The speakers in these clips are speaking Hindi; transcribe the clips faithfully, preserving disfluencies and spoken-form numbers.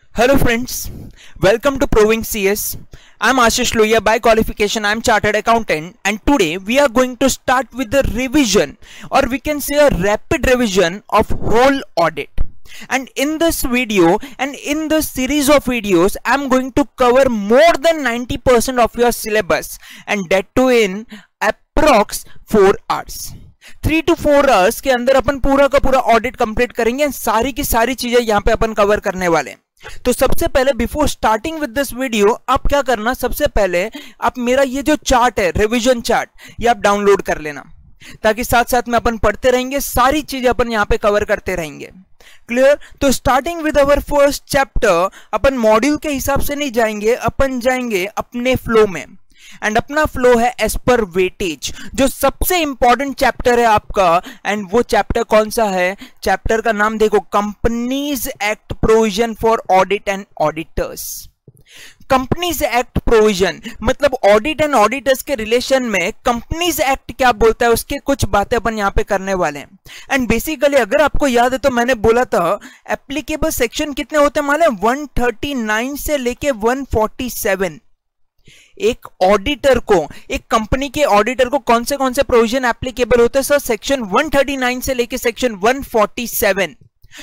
Hello friends, welcome to Proving C S. I'm Ashish Lohia. By qualification I'm Chartered Accountant, and today we are going to start with the revision, or we can say a rapid revision of whole audit. And in this video and in the series of videos I'm going to cover more than ninety percent of your syllabus, and that too in approx four hours. Three to four hours के अंदर अपन पूरा का पूरा ऑडिट कंप्लीट करेंगे, सारी की सारी चीजें यहाँ पे अपन कवर करने वाले हैं। तो सबसे पहले before starting with this video आप क्या करना, सबसे पहले आप मेरा ये जो चार्ट है, रिवीजन चार्ट, ये आप डाउनलोड कर लेना, ताकि साथ साथ में अपन पढ़ते रहेंगे, सारी चीजें अपन यहाँ पे कवर करते रहेंगे। क्लियर? तो starting with our first chapter, अपन मॉड्यूल के हिसाब से नहीं जाएंगे, अपन जाएंगे अपने फ्लो में, एंड अपना फ्लो है एज पर वेटेज, जो सबसे इंपॉर्टेंट चैप्टर है आपका। एंड वो चैप्टर कौन सा है? चैप्टर का नाम देखो, companies act provision for audit and auditors. Companies act provision मतलब ऑडिट एंड ऑडिटर्स के रिलेशन में कंपनीज एक्ट क्या बोलता है, उसके कुछ बातें अपन यहाँ पे करने वाले हैं। एंड बेसिकली अगर आपको याद है तो मैंने बोला था एप्लीकेबल सेक्शन कितने होते हैं मालूम है? वन थर्टी नाइन से लेके वन फोर्टी सेवन। एक ऑडिटर को, एक कंपनी के ऑडिटर को कौन से कौन से प्रोविजन एप्लीकेबल होते हैं sir? Section one thirty nine से लेके section one forty seven.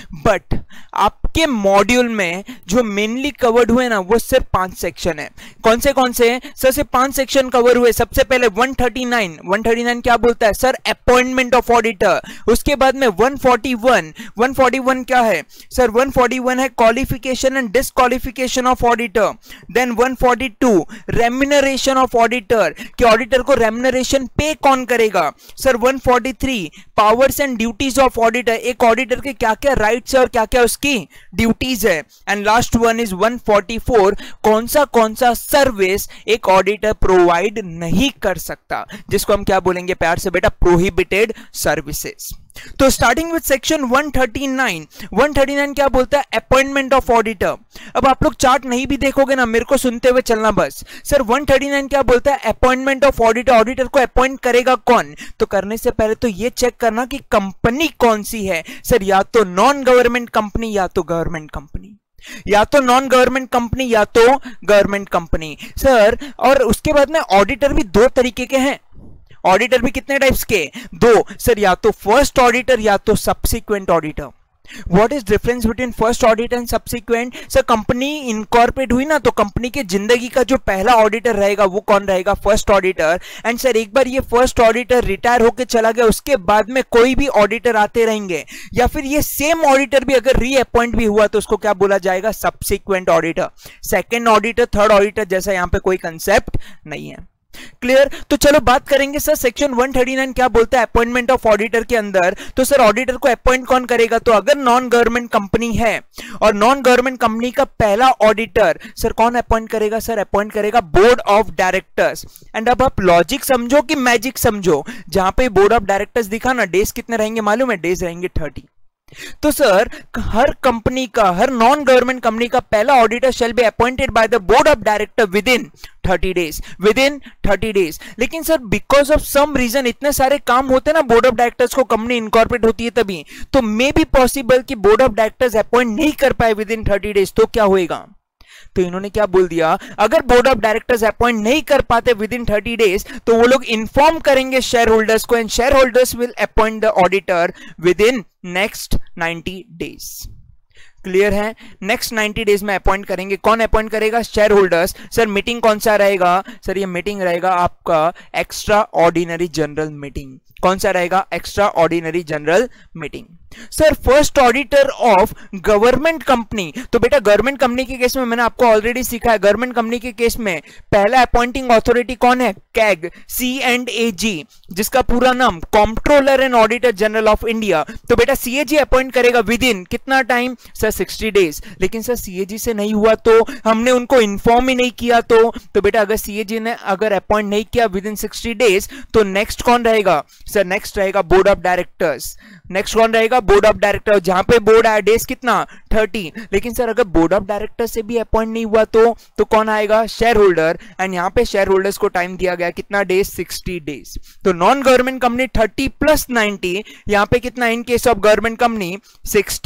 But आपके मॉड्यूल में जो मेनली कवर्ड हुए ना, वो सिर्फ पांच सेक्शन है। कौन से कौन से सर? सिर्फ पांच सेक्शन कवर हुए। सबसे पहले one thirty nine, one thirty nine क्या बोलता है सर? Appointment of auditor. उसके बाद में one forty one, one forty one क्या है सर? वन फोर्टी वन है qualification and disqualification of auditor. Then one forty two remuneration of auditor, कि ऑडिटर को रेम्यूनरेशन पे कौन करेगा sir? One forty three powers and duties of auditor, एक ऑडिटर के क्या क्या राइट्स है और क्या क्या उसकी ड्यूटीज है। And last one is one forty four, कौन सा कौन सा सर्विस एक ऑडिटर प्रोवाइड नहीं कर सकता, जिसको हम क्या बोलेंगे प्यार से बेटा? Prohibited services. तो starting with section one thirty nine, one thirty nine क्या बोलता है? Appointment of auditor. अब आप लोग चार्ट नहीं भी देखोगे ना, मेरे को सुनते हुए चलना बस। सर वन थर्टी नाइन क्या बोलता है? Appointment of auditor. ऑडिटर को अपॉइंट करेगा कौन? तो करने से पहले तो ये चेक करना कि कंपनी कौन सी है सर, या तो नॉन गवर्नमेंट कंपनी या तो गवर्नमेंट कंपनी, या तो नॉन गवर्नमेंट कंपनी या तो गवर्नमेंट कंपनी सर। और उसके बाद में ऑडिटर भी दो तरीके के हैं। ऑडिटर भी कितने टाइप्स के? दो सर, या तो फर्स्ट ऑडिटर या तो subsequent auditor. What is difference between first auditor and subsequent? Sir company incorporate हुई ना, तो कंपनी के जिंदगी का जो पहला ऑडिटर रहेगा वो कौन रहेगा? First auditor. एंड सर एक बार ये फर्स्ट ऑडिटर रिटायर होकर चला गया, उसके बाद में कोई भी ऑडिटर आते रहेंगे, या फिर ये सेम ऑडिटर भी अगर रीअपॉइंट भी हुआ तो उसको क्या बोला जाएगा? Subsequent auditor. Second auditor, third auditor जैसा यहाँ पे कोई कंसेप्ट नहीं है। क्लियर? तो चलो बात करेंगे sir section one thirty nine क्या बोलता है अपॉइंटमेंट ऑफ ऑडिटर के अंदर। तो सर ऑडिटर को अपॉइंट कौन करेगा? तो अगर नॉन गवर्नमेंट कंपनी है और नॉन गवर्नमेंट कंपनी का पहला ऑडिटर सर कौन अपॉइंट करेगा? सर अपॉइंट करेगा बोर्ड ऑफ डायरेक्टर्स। एंड अब आप लॉजिक समझो कि मैजिक समझो, जहां पे बोर्ड ऑफ डायरेक्टर्स दिखा ना, डेज कितने रहेंगे मालूम है? डेज रहेंगे थर्टी। तो सर हर कंपनी का, हर नॉन गवर्नमेंट कंपनी का पहला auditor shall be appointed by the board of director within thirty days, within thirty days. लेकिन sir because of some reason इतने सारे काम होते हैं ना बोर्ड ऑफ डायरेक्टर्स को, कंपनी इनकॉर्पोरेट होती है तभी, तो मे बी पॉसिबल कि बोर्ड ऑफ डायरेक्टर्स अपॉइंट नहीं कर पाए विद इन थर्टी डेज। तो क्या होएगा? तो इन्होंने क्या बोल दिया, अगर बोर्ड ऑफ डायरेक्टर्स अपॉइंट नहीं कर पाते विद इन थर्टी डेज तो वो लोग इन्फॉर्म करेंगे शेयर होल्डर्स को, and shareholders will appoint the auditor within next ninety days. Clear है? नेक्स्ट नाइंटी डेज में अपॉइंट करेंगे। कौन अपॉइंट करेगा? Share holders. सर मीटिंग कौन सा रहेगा? सर ये मीटिंग रहेगा आपका एक्स्ट्रा ऑर्डिनरी जनरल मीटिंग। कौन सा रहेगा? Extraordinary general meeting. Sir first auditor of government company, तो बेटा गवर्नमेंट कंपनी के केस में मैंने आपको ऑलरेडी सीखा है, गवर्नमेंट कंपनी के केस में पहला अपॉइंटिंग अथॉरिटी कौन है? कैग, सी एंड ए जी, जिसका पूरा नाम controller and auditor general of India. तो बेटा सीएजी अपॉइंट करेगा विद इन कितना टाइम? Sir sixty days. लेकिन सर सीएजी से नहीं हुआ तो, हमने उनको इन्फॉर्म ही नहीं किया तो, तो बेटा अगर सीएजी ने अगर अपॉइंट नहीं किया विद इन सिक्सटी डेज तो नेक्स्ट कौन रहेगा? सर नेक्स्ट रहेगा बोर्ड ऑफ डायरेक्टर्स। नेक्स्ट कौन रहेगा? बोर्ड ऑफ डायरेक्टर, जहां पे बोर्ड आया डेज कितना? थर्टी। लेकिन सर अगर बोर्ड ऑफ डायरेक्टर से भी अपॉइंट नहीं हुआ तो तो कौन आएगा? Share holder. एंड यहां पे शेयर होल्डर्स को टाइम दिया गया कितना डेज? Sixty days. तो non government company thirty plus ninety, यहां पे कितना in case of government company? Sixty,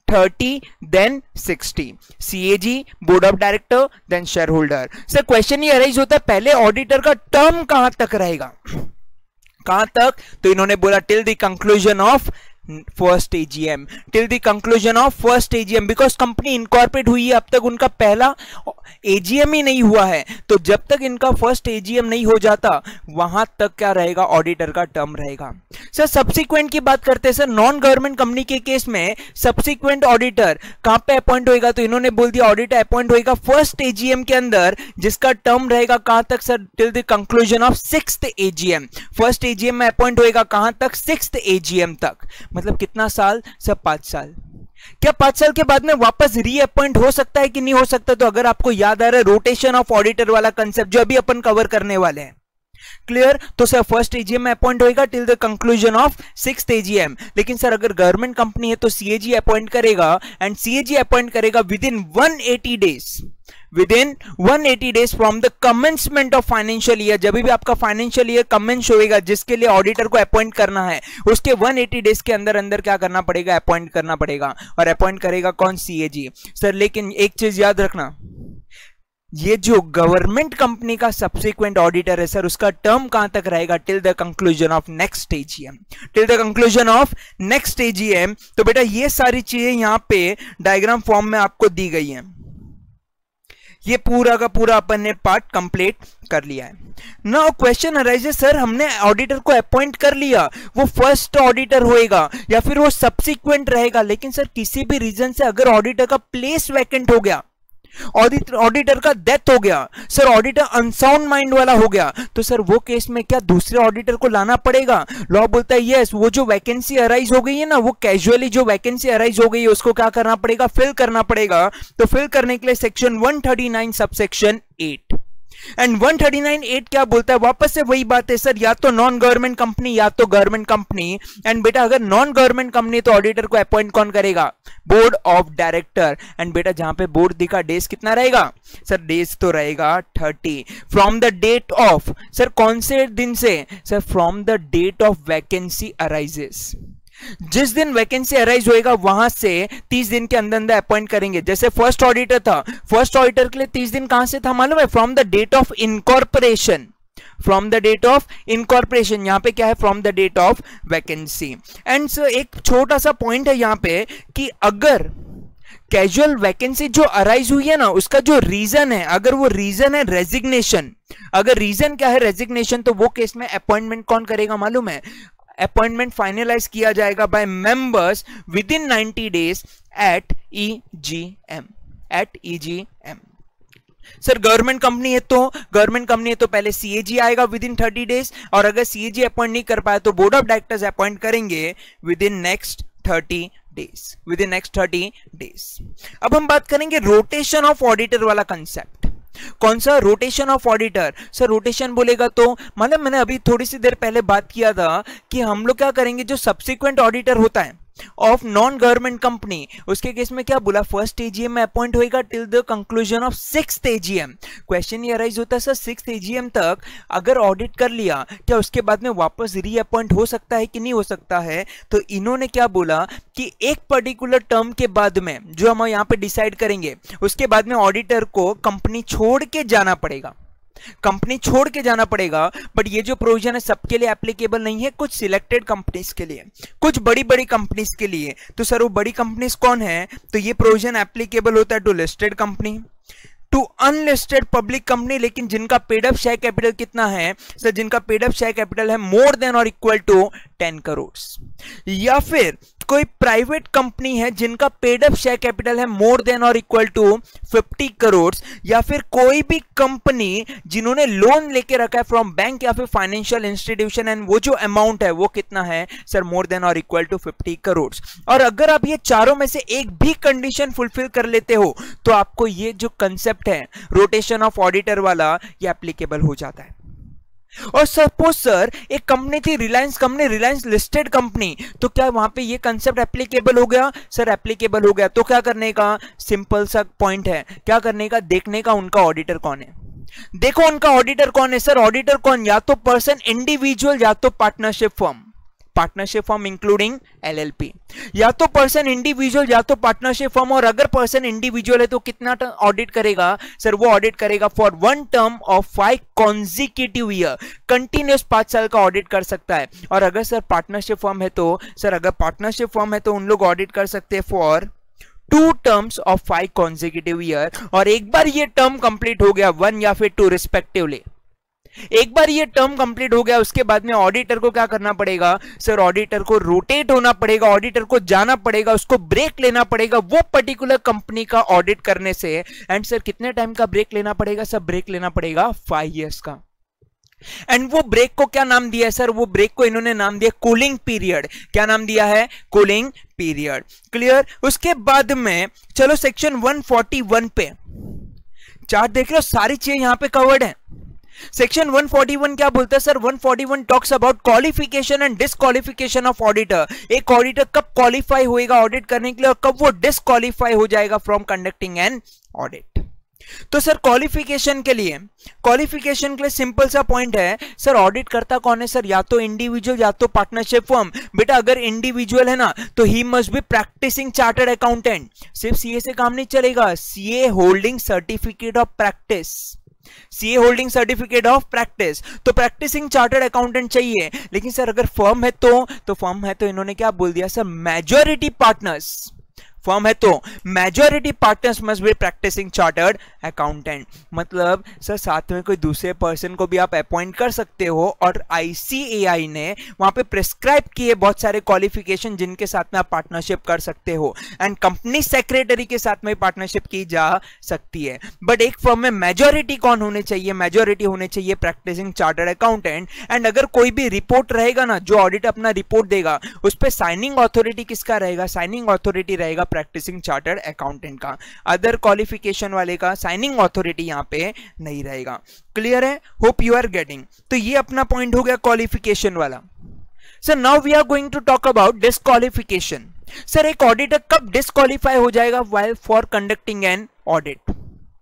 thirty then sixty, CAG board of director then shareholder. Sir question ये अराइज होता है पहले ऑडिटर का टर्म कहां तक रहेगा, कहां तक, तो इन्होंने बोला till the conclusion of first AGM, till the conclusion of first AGM, because company incorporate हुई है, अब तक उनका पहला एजीएम ही नहीं हुआ है, तो जब तक इनका फर्स्ट एजीएम नहीं हो जाता वहां तक क्या रहेगा, ऑडिटर का टर्म रहेगा। सर सब्सिक्वेंट की बात करते हैं सर, नॉन गवर्नमेंट कंपनी के केस में सब्सिक्वेंट ऑडिटर कहां पे अपॉइंट होएगा, तो इन्होंने बोल दिया ऑडिटर अपॉइंट होएगा फर्स्ट एजीएम के अंदर, जिसका टर्म रहेगा कहां तक sir, till the conclusion of sixth AGM. First AGM में अपॉइंट होएगा कहां तक, सिक्स्थ एजीएम तक, मतलब कितना साल सर, पांच साल। क्या पांच साल के बाद में वापस रीअपॉइंट हो सकता है कि नहीं हो सकता, तो अगर आपको याद आ रहा है रोटेशन ऑफ ऑडिटर वाला कंसेप्ट जो अभी अपन कवर करने वाले हैं, क्लियर, तो सर फर्स्ट एजीएम में अपॉइंट होएगा till the conclusion of sixth AGM. लेकिन सर अगर गवर्नमेंट कंपनी है तो सीएजी अपॉइंट करेगा, एंड सीएजी अपॉइंट करेगा within one eighty days, within one eighty days from the commencement of financial year. जब भी आपका फाइनेंशियल ईयर कमेंस होएगा जिसके लिए ऑडिटर को अपॉइंट करना है, उसके वन एटी डेज के अंदर अंदर क्या करना पड़ेगा, अपॉइंट करना पड़ेगा, और अपॉइंट करेगा कौन, सीएजी। सर लेकिन एक चीज याद रखना, ये जो गवर्नमेंट कंपनी का सब्सिक्वेंट ऑडिटर है सर, उसका टर्म कहां तक रहेगा, till the conclusion of next AGM, till the conclusion of next AGM. तो बेटा ये सारी चीजें यहां पे डायग्राम फॉर्म में आपको दी गई हैं, ये पूरा का पूरा अपन ने पार्ट कंप्लीट कर लिया है। नाउ क्वेश्चन अराइजेस, सर हमने ऑडिटर को अपॉइंट कर लिया, वो फर्स्ट ऑडिटर होएगा या फिर वो सब्सिक्वेंट रहेगा, लेकिन सर किसी भी रीजन से अगर ऑडिटर का प्लेस वैकेंट हो गया, ऑडिटर ऑडिटर का डेथ हो गया, सर ऑडिटर अनसाउंड माइंड वाला हो गया, तो सर वो केस में क्या दूसरे ऑडिटर को लाना पड़ेगा? लॉ बोलता है यस, वो जो वैकेंसी अराइज हो गई है ना, वो कैजुअली जो वैकेंसी अराइज हो गई है उसको क्या करना पड़ेगा, फिल करना पड़ेगा। तो फिल करने के लिए section one thirty nine subsection eight and one thirty nine eight क्या बोलता है, वापस से वही बात है सर, या तो नॉन गवर्नमेंट कंपनी या तो गवर्नमेंट कंपनी। एंड बेटा अगर नॉन गवर्नमेंट कंपनी तो ऑडिटर को अपॉइंट कौन करेगा, बोर्ड ऑफ डायरेक्टर। एंड बेटा जहां पे बोर्ड दिखा डेज कितना रहेगा सर, डेज तो रहेगा thirty from the date of, sir कौन से दिन से sir, from the date of vacancy arises, जिस दिन वैकेंसी अराइज होएगा वहां से तीस दिन के अंदर अंदर अपॉइंट करेंगे। जैसे फर्स्ट ऑडिटर था, फर्स्ट ऑडिटर के लिए तीस दिन कहां से था मालूम है, from the date of incorporation, from the date of incorporation. यहां पे क्या है, from the date of vacancy. And sir एक छोटा सा पॉइंट है यहां पे कि अगर कैजुअल वैकेंसी जो अराइज हुई है ना, उसका जो रीजन है, अगर वो रीजन है रेजिग्नेशन, अगर रीजन क्या है रेजिग्नेशन, तो वो केस में अपॉइंटमेंट कौन करेगा मालूम है, अपॉइंटमेंट फाइनलाइज किया जाएगा by members within ninety days at EGM, at EGM. Sir government company है तो गवर्नमेंट कंपनी है तो पहले सीएजी आएगा विद इन थर्टी डेज, और अगर सीएजी अपॉइंट नहीं कर पाया तो बोर्ड ऑफ डायरेक्टर्स अपॉइंट करेंगे within next thirty days, within next thirty days. अब हम बात करेंगे रोटेशन ऑफ ऑडिटर वाला कंसेप्ट। कौन सा, rotation of auditor. Sir rotation बोलेगा तो मतलब मैंने अभी थोड़ी सी देर पहले बात किया था कि हम लोग क्या करेंगे, जो सब्सिक्वेंट ऑडिटर होता है ऑफ नॉन गवर्नमेंट कंपनी, उसके केस में क्या बोला, फर्स्ट एजीएम में अपॉइंट होएगा till the conclusion of sixth AGM. Question ये अराइज होता है सर, सिक्स्थ एजीएम तक अगर ऑडिट कर लिया, क्या उसके बाद में वापस रीअपॉइंट हो सकता है कि नहीं हो सकता है? तो इन्होंने क्या बोला कि एक पर्टिकुलर टर्म के बाद में जो हम यहाँ पे डिसाइड करेंगे, उसके बाद में ऑडिटर को कंपनी छोड़ के जाना पड़ेगा, कंपनी छोड़ के जाना पड़ेगा। बट ये जो प्रोविजन है सबके लिए एप्लीकेबल नहीं है, कुछ सिलेक्टेड कंपनीज के लिए, कुछ बड़ी बड़ी कंपनीज के लिए। तो सर वो बड़ी कंपनीज कौन है, तो ये प्रोविजन एप्लीकेबल होता है to listed company, to unlisted public company, लेकिन जिनका पेड अप शेयर कैपिटल कितना है सर, जिनका पेड अप शेयर कैपिटल है मोर देन और इक्वल टू टेन करोड़, या फिर कोई प्राइवेट कंपनी है जिनका पेड अप शेयर कैपिटल है मोर देन और इक्वल टू फिफ्टी करोड़, या फिर कोई भी कंपनी जिन्होंने लोन लेके रखा है फ्रॉम बैंक या फिर फाइनेंशियल इंस्टीट्यूशन, एंड वो जो अमाउंट है वो कितना है सर, मोर देन और इक्वल टू फिफ्टी करोड़। और अगर आप ये चारों में से एक भी कंडीशन फुलफिल कर लेते हो तो आपको ये जो कंसेप्ट है रोटेशन ऑफ ऑडिटर वाला, ये एप्लीकेबल हो जाता है। और सपोज सर एक कंपनी थी Reliance company, Reliance listed company, तो क्या वहां पे ये कंसेप्ट एप्लीकेबल हो गया सर? एप्लीकेबल हो गया। तो क्या करने का, सिंपल सा पॉइंट है, क्या करने का, देखने का उनका ऑडिटर कौन है। देखो उनका ऑडिटर कौन है सर, ऑडिटर कौन, या तो पर्सन इंडिविजुअल या तो partnership firm, partnership firm including LLP. या तो पर्सन इंडिविजुअल या तो पार्टनरशिप फर्म, और अगर पर्सन इंडिविजुअल है तो कितना ऑडिट करेगा सर, वो ऑडिट करेगा for one term of five consecutive year, continuous पांच साल का ऑडिट कर सकता है। और अगर सर पार्टनरशिप फर्म है तो सर अगर पार्टनरशिप फर्म है तो उन लोग ऑडिट कर सकते हैं for two terms of five consecutive year. और एक बार ये टर्म कंप्लीट हो गया, वन या फिर टू रिस्पेक्टिवली, एक बार ये टर्म कंप्लीट हो गया, उसके बाद में ऑडिटर को क्या करना पड़ेगा सर, ऑडिटर को रोटेट होना पड़ेगा, ऑडिटर को जाना पड़ेगा, उसको ब्रेक लेना पड़ेगा वो पर्टिकुलर कंपनी का ऑडिट करने से। एंड सर कितने टाइम का ब्रेक लेना पड़ेगा सर, ब्रेक लेना पड़ेगा फाइव इयर्स का। एंड वो ब्रेक को क्या नाम दिया है सर, वो ब्रेक को इन्होंने नाम दिया कूलिंग पीरियड। क्या नाम दिया है, कूलिंग पीरियड। क्लियर। उसके बाद में चलो सेक्शन वन फोर्टी वन पे चार्ट देख रहे हो, सारी चीजें यहां पे कवर्ड है। सेक्शन वन फोर्टी वन क्या बोलता है sir, one forty one talks about qualification and disqualification of auditor. एक ऑडिटर कब क्वालिफाई होएगा ऑडिट करने के लिए और कब वो डिसक्वालिफाई हो जाएगा फ्रॉम कंडक्टिंग एन ऑडिट। तो सर क्वालिफिकेशन के लिए क्वालिफिकेशन के लिए सिंपल सा पॉइंट है सर, ऑडिट करता कौन है सर, या तो इंडिविजुअल या तो पार्टनरशिप फर्म। बेटा अगर इंडिविजुअल है ना तो ही must be practicing chartered accountant. सिर्फ सीए से काम नहीं चलेगा, CA holding certificate of practice, CA holding certificate of practice. तो प्रैक्टिसिंग चार्टर्ड अकाउंटेंट चाहिए। लेकिन सर अगर फर्म है तो तो फर्म है तो इन्होंने क्या बोल दिया सर, मेजॉरिटी पार्टनर्स, फर्म है तो majority partners must be practicing chartered accountant. मतलब सर साथ में कोई दूसरे पर्सन को भी आप अपॉइंट कर सकते हो, और आईसीएआई ने वहां पे प्रिस्क्राइब किए बहुत सारे क्वालिफिकेशन जिनके साथ में आप पार्टनरशिप कर सकते हो। एंड कंपनी सेक्रेटरी के साथ में पार्टनरशिप की जा सकती है। बट एक फर्म में मेजॉरिटी कौन होने चाहिए, मेजॉरिटी होने चाहिए प्रैक्टिसिंग चार्टर्ड अकाउंटेंट। एंड अगर कोई भी रिपोर्ट रहेगा ना, जो ऑडिट अपना रिपोर्ट देगा, उस पर साइनिंग ऑथोरिटी किसका रहेगा, साइनिंग ऑथोरिटी रहेगा प्रैक्टिसिंग चार्टर्ड अकाउंटेंट का। अदर क्वालिफिकेशन वाले का साइनिंग ऑथोरिटी यहां पे नहीं रहेगा। क्लियर है, होप यू आर गेटिंग। तो ये अपना पॉइंट हो गया क्वालिफिकेशन वाला। Sir now we are going to talk about disqualification. Sir एक ऑडिटर कब डिसक्वालीफाई हो जाएगा while for conducting an audit,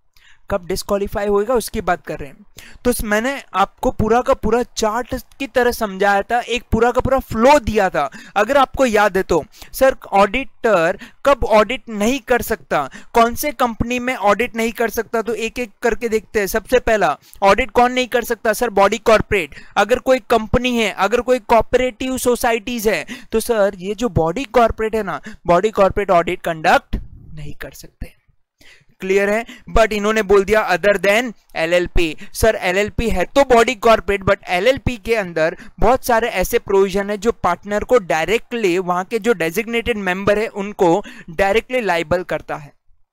कब डिस्क्वालीफाई होएगा उसकी बात कर रहे हैं। तो मैंने आपको पूरा का पूरा चार्ट की तरह समझाया था, एक पूरा का पूरा फ्लो दिया था। अगर आपको याद है तो सर ऑडिटर कब ऑडिट नहीं कर सकता, कौन से कंपनी में ऑडिट नहीं कर सकता, तो एक एक करके देखते हैं। सबसे पहला ऑडिट कौन नहीं कर सकता सर, बॉडी कॉर्पोरेट। अगर कोई कंपनी है, अगर कोई कोऑपरेटिव सोसाइटीज है, तो सर ये जो बॉडी कॉर्पोरेट है ना, बॉडी कॉर्पोरेट ऑडिट कंडक्ट नहीं कर सकते। क्लियर है। बट इन्होंने बोल दिया other than LLP. Sir LLP है तो बॉडी कॉर्पोरेट, बट एलएलपी के अंदर बहुत सारे ऐसे प्रोविजन है जो पार्टनर को डायरेक्टली, वहां के जो डेजिग्नेटेड मेंबर है उनको डायरेक्टली लाइबल करता है।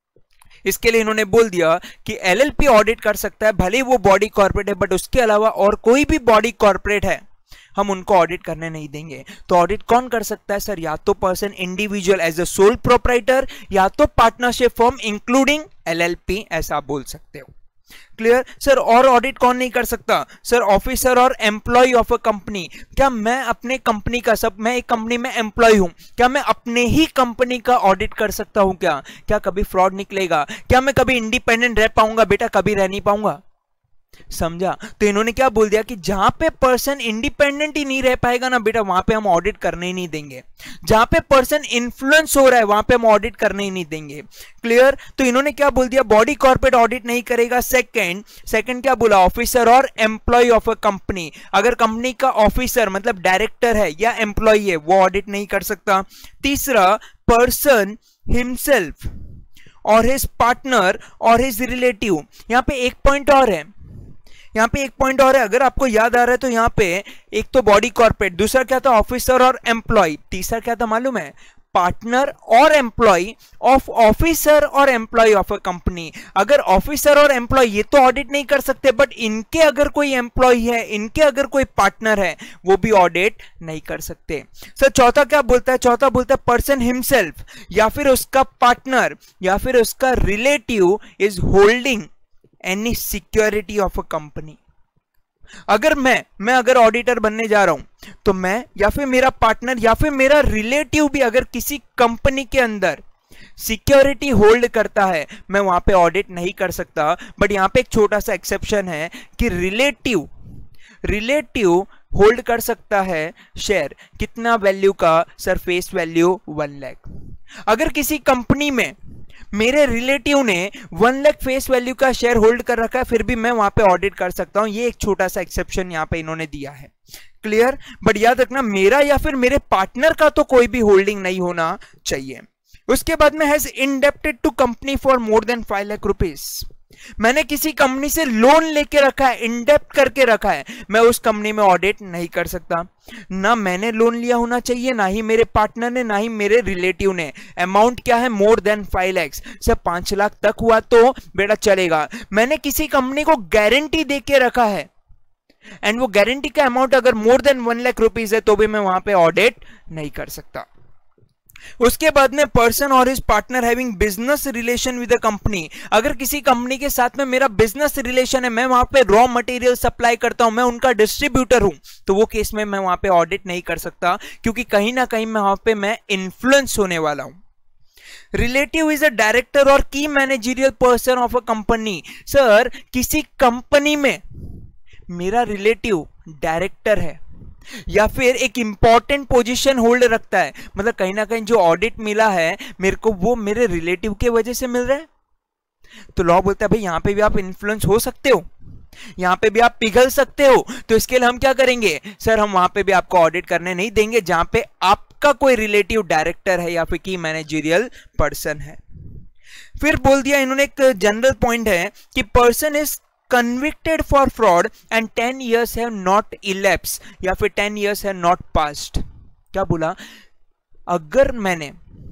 इसके लिए इन्होंने बोल दिया कि एलएलपी ऑडिट कर सकता है, भले वो बॉडी कॉर्पोरेट है, बट उसके अलावा और कोई भी बॉडी कॉर्पोरेट है हम उनको ऑडिट करने नहीं देंगे। तो ऑडिट कौन कर सकता है सर, या तो person individual as a sole proprietor, या तो पार्टनरशिप फर्म इंक्लूडिंग एलएलपी, ऐसा बोल सकते हो। Clear sir. और ऑडिट कौन नहीं कर सकता सर, ऑफिसर और एम्प्लॉय ऑफ अ कंपनी। क्या मैं अपने कंपनी का, सब मैं एक कंपनी में एम्प्लॉय हूं, क्या मैं अपने ही कंपनी का ऑडिट कर सकता हूं क्या? क्या कभी फ्रॉड निकलेगा? क्या मैं कभी इंडिपेंडेंट रह पाऊंगा? बेटा कभी रह नहीं पाऊंगा। समझा। तो इन्होंने क्या बोल दिया कि जहां पे पर्सन इंडिपेंडेंट ही नहीं रह पाएगा ना बेटा, वहां पे हम ऑडिट करने ही नहीं देंगे। जहां पे पर्सन इन्फ्लुएंस हो रहा है वहां पे हम ऑडिट करने ही नहीं देंगे। क्लियर। तो इन्होंने क्या बोल दिया, बॉडी कॉर्पोरेट ऑडिट नहीं करेगा। सेकंड सेकंड क्या बोला, ऑफिसर और एम्प्लॉय ऑफ अ कंपनी। अगर कंपनी का ऑफिसर मतलब डायरेक्टर है या एम्प्लॉय है, वो ऑडिट नहीं कर सकता। तीसरा, पर्सन हिमसेल्फ और हिज पार्टनर और हिज रिलेटिव। यहां पे एक पॉइंट और है, यहां पे एक पॉइंट और है, अगर आपको याद आ रहा है तो यहां पे एक तो बॉडी कॉर्पोरेट, दूसरा क्या था ऑफिसर और एम्प्लॉय, तीसरा क्या था मालूम है, पार्टनर और एम्प्लॉय ऑफ ऑफिसर और एम्प्लॉय ऑफ अ कंपनी। अगर ऑफिसर और एम्प्लॉय ये तो ऑडिट नहीं कर सकते, बट इनके अगर कोई एम्प्लॉय है, इनके अगर कोई पार्टनर है, वो भी ऑडिट नहीं कर सकते। सर चौथा क्या बोलता है, चौथा बोलता है पर्सन हिमसेल्फ या फिर उसका पार्टनर या फिर उसका relative is holding any security of a company. अगर मैं मैं अगर ऑडिटर बनने जा रहा हूं तो मैं या फिर मेरा पार्टनर या फिर मेरा रिलेटिव भी अगर किसी कंपनी के अंदर सिक्योरिटी होल्ड करता है, मैं वहां पे ऑडिट नहीं कर सकता। बट यहां पे एक छोटा सा एक्सेप्शन है कि रिलेटिव रिलेटिव होल्ड कर सकता है शेयर, कितना वैल्यू का sir? Face value one lakh. अगर किसी कंपनी में मेरे रिलेटिव ने वन लाख फेस वैल्यू का शेयर होल्ड कर रखा है, फिर भी मैं वहां पे ऑडिट कर सकता हूं। ये एक छोटा सा एक्सेप्शन यहां पे इन्होंने दिया है। क्लियर? बट याद रखना, मेरा या फिर मेरे पार्टनर का तो कोई भी होल्डिंग नहीं होना चाहिए। उसके बाद में has indebted to company for more than five lakh rupees. मैंने किसी कंपनी से लोन लेके रखा है, इंडेप्ट करके रखा है, मैं उस कंपनी में ऑडिट नहीं कर सकता। ना मैंने लोन लिया होना चाहिए, ना ही मेरे पार्टनर ने, ना ही मेरे रिलेटिव ने। अमाउंट क्या है? More than five lakhs. Sir पांच लाख तक हुआ तो बेटा चलेगा। मैंने किसी कंपनी को गारंटी दे के रखा है एंड वो गारंटी का अमाउंट अगर more than one lakh rupees है तो भी मैं वहां पे ऑडिट नहीं कर सकता। उसके बाद में पर्सन और his partner having business relation with the company. अगर किसी कंपनी के साथ में मेरा बिजनेस रिलेशन है, मैं वहां पे रॉ मटेरियल सप्लाई करता हूं, मैं उनका डिस्ट्रीब्यूटर हूं, तो वो केस में मैं वहां पे ऑडिट नहीं कर सकता, क्योंकि कहीं ना कहीं मैं वहां पे मैं इन्फ्लुएंस होने वाला हूं। रिलेटिव इज अ डायरेक्टर और key managerial person of a company. Sir किसी कंपनी में मेरा रिलेटिव डायरेक्टर है या फिर एक इंपॉर्टेंट पोजीशन होल्ड रखता है, मतलब कहीं ना कहीं जो ऑडिट मिला है मेरे को वो मेरे रिलेटिव के वजह से मिल रहा है, तो लॉ बोलता है भाई यहां पे भी आप इन्फ्लुएंस हो सकते हो, यहां पे भी आप पिघल सकते हो। तो इसके लिए हम क्या करेंगे? सर हम वहां पे भी आपको ऑडिट करने नहीं देंगे जहां पे आपका कोई रिलेटिव डायरेक्टर है या फिर की मैनेजरियल पर्सन है। फिर बोल दिया इन्होंने, एक जनरल पॉइंट है कि person is convicted for fraud and ten years have not elapsed या फिर ten years have not passed। क्या बोला? अगर मैंने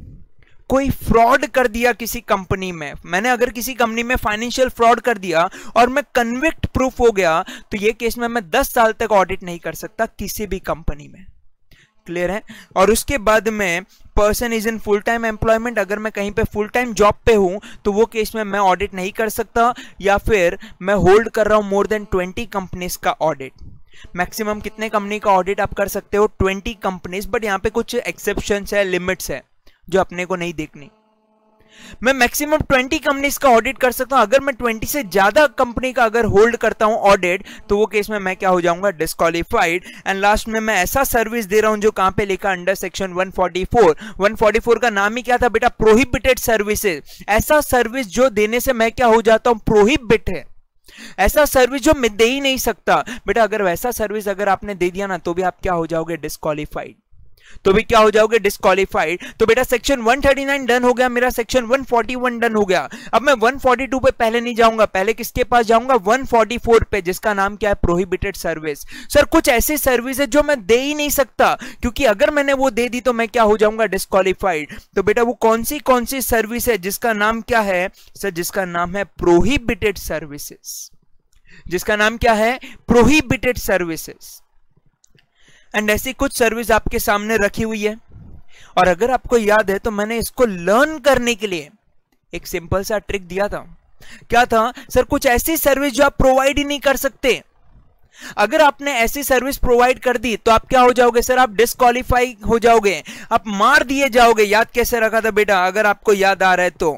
कोई फ्रॉड कर दिया किसी कंपनी में, मैंने अगर किसी कंपनी में फाइनेंशियल फ्रॉड कर दिया और मैं कन्विक्ट प्रूफ हो गया, तो ये केस में मैं दस साल तक ऑडिट नहीं कर सकता किसी भी कंपनी में। क्लियर है? और उसके बाद में person is in full time employment. अगर मैं कहीं पे फुल टाइम जॉब पे हूं तो वो केस में मैं ऑडिट नहीं कर सकता, या फिर मैं होल्ड कर रहा हूं मोर देन ट्वेंटी कंपनीज का ऑडिट। मैक्सिमम कितने कंपनी का ऑडिट आप कर सकते हो? Twenty companies. बट यहां पे कुछ एक्सेप्शंस है, लिमिट्स है जो अपने को नहीं देखनी। मैं मैक्सिमम ट्वेंटी कंपनीज का ऑडिट कर सकता हूं। अगर मैं ट्वेंटी से ज्यादा कंपनी का अगर होल्ड करता हूं ऑडिट, तो वो केस में मैं क्या हो जाऊंगा? डिस्क्वालिफाइड। एंड लास्ट में मैं ऐसा सर्विस दे रहा हूं जो कहां पे लिखा? Under section one forty four. One forty four का नाम ही क्या था बेटा? Prohibited services. ऐसा सर्विस जो देने से मैं क्या हो जाता हूं? प्रोहिबिट है। ऐसा सर्विस जो मैं दे ही नहीं सकता बेटा। अगर वैसा सर्विस अगर आपने दे दिया ना, तो भी आप क्या हो जाओगे? डिस्क्वालिफाइड। तो भी क्या हो जाओगे? डिस्क्वालिफाइड। तो बेटा section one thirty nine done हो गया, मेरा section one forty one done हो गया। अब मैं वन फोर्टी टू पे पहले नहीं जाऊंगा, पहले किसके पास जाऊंगा? वन फोर्टी फोर पे, जिसका नाम क्या है? Prohibited service. सर कुछ ऐसी सर्विस है जो मैं दे ही नहीं सकता, क्योंकि अगर मैंने वो दे दी तो मैं क्या हो जाऊंगा? डिस्क्वालिफाइड। तो बेटा वो कौन सी कौन सी सर्विस है जिसका नाम क्या है? सर जिसका नाम है प्रोहिबिटेड सर्विसेज। जिसका नाम क्या है? Prohibited services. एंड ऐसी कुछ सर्विस आपके सामने रखी हुई है, और अगर आपको याद है तो मैंने इसको लर्न करने के लिए एक सिंपल सा ट्रिक दिया था। क्या था? सर कुछ ऐसी सर्विस जो आप प्रोवाइड ही नहीं कर सकते। अगर आपने ऐसी सर्विस प्रोवाइड कर दी तो आप क्या हो जाओगे? सर आप डिस्क्वालीफाई हो जाओगे, आप मार दिए जाओगे। याद कैसे रखा था बेटा? अगर आपको याद आ रहा है तो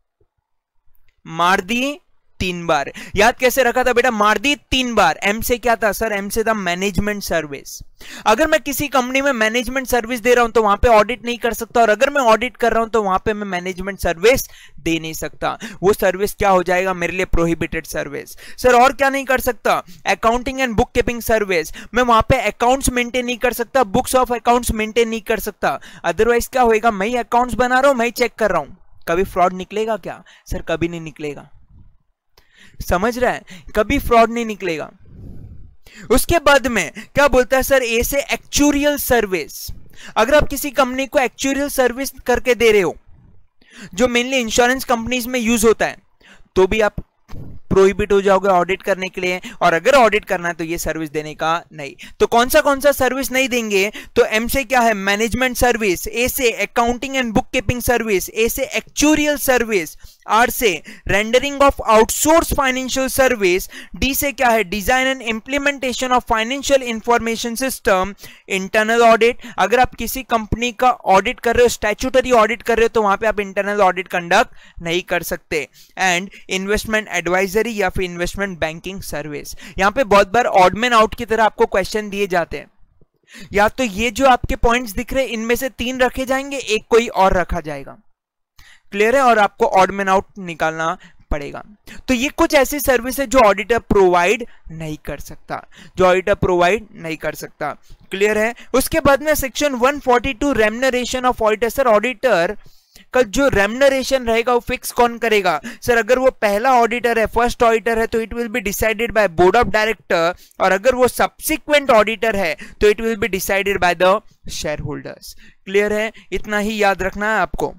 मार दिए तीन बार। याद कैसे रखा था बेटा? मार दी तीन बार। एम से क्या था? सर एम से था मैनेजमेंट सर्विस। अगर मैं किसी कंपनी में मैनेजमेंट सर्विस दे रहा हूं तो वहां पे ऑडिट नहीं कर सकता, और अगर मैं ऑडिट कर रहा हूं तो वहां पे मैं मैनेजमेंट सर्विस दे नहीं सकता। वो सर्विस क्या हो जाएगा मेरे लिए? Prohibited service. सर और क्या नहीं कर सकता? Accounting and book keeping service. मैं वहां पे अकाउंट्स मेंटेन नहीं कर सकता, बुक्स ऑफ अकाउंट्स मेंटेन नहीं कर सकता। अदरवाइज क्या होगा? मैं ही अकाउंट्स बना रहा हूं, मैं ही चेक कर रहा हूं। कभी फ्रॉड निकलेगा क्या? सर कभी नहीं निकलेगा। समझ रहा है? कभी फ्रॉड नहीं निकलेगा। उसके बाद में क्या बोलता है? सर ए से एक्चुरियल सर्विस। अगर आप किसी कंपनी को एक्चुरियल सर्विस करके दे रहे हो, जो मेनली इंश्योरेंस कंपनीज में यूज होता है, तो भी आप प्रोहिबिट हो जाओगे ऑडिट करने के लिए। और अगर ऑडिट करना है तो ये सर्विस देने का नहीं। तो कौन सा कौन सा सर्विस नहीं देंगे? तो एम से क्या है? Management service. ए से accounting and book keeping service. A से एक्चुरियल सर्विस। आर से rendering of outsource financial service. D से क्या है? Design and implementation of financial information system. Internal audit. अगर आप किसी कंपनी का ऑडिट कर रहे हो, स्टैट्यूटरी ऑडिट कर रहे हो, तो वहां पे आप इंटरनल ऑडिट कंडक्ट नहीं कर सकते। एंड इन्वेस्टमेंट एडवाइजरी एडवाइजरी या फिर इन्वेस्टमेंट बैंकिंग सर्विस। यहां पे बहुत बार ऑड मैन आउट की तरह आपको क्वेश्चन दिए जाते हैं, या तो ये जो आपके पॉइंट्स दिख रहे हैं इनमें से तीन रखे जाएंगे, एक कोई और रखा जाएगा, क्लियर है, और आपको ऑड मैन आउट निकालना पड़ेगा। तो ये कुछ ऐसी सर्विस है जो ऑडिटर प्रोवाइड नहीं कर सकता, जो ऑडिटर प्रोवाइड नहीं कर सकता, क्लियर है। उसके बाद में section one forty two remuneration of auditor. Sir auditor का जो रेम्युनरेशन रहेगा वो फिक्स कौन करेगा? सर अगर वो पहला ऑडिटर है, फर्स्ट ऑडिटर है, तो it will be decided by board of director, और अगर वो सब्सिक्वेंट ऑडिटर है तो it will be decided by the shareholders, clear है, इतना ही याद रखना है आपको।